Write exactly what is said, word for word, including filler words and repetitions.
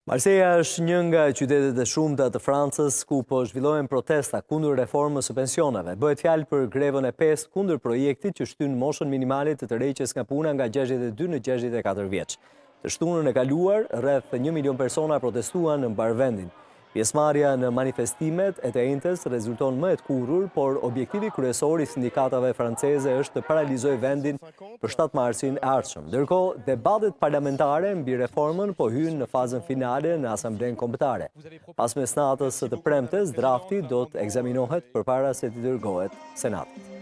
Marseja është një nga qytetet e shumta të Francës ku po zhvillohen protesta kundër reformës së pensioneve. Bëhet fjalë për grevën e pesë kundër projektit që shtyn moshën minimale të tërheqjes nga puna nga gjashtëdhjetë e dy në gjashtëdhjetë e katër vjeç. Të shtunën e kaluar, rreth një milion persona protestuan në mbar vendin. Pjesëmarrja në manifestimet e të njëjtës rezulton më e kurrur, por objektivi kryesor i sindikatave franceze është të paralizojë vendin për shtatë marsin e ardhshëm. Ndërkohë, debatet parlamentare mbi reformën po hyjnë në fazën finale në Asamblenë Kombëtare. Pas mesnatës së të premtes, drafti do të ekzaminohet përpara se të dërgohet Senatit.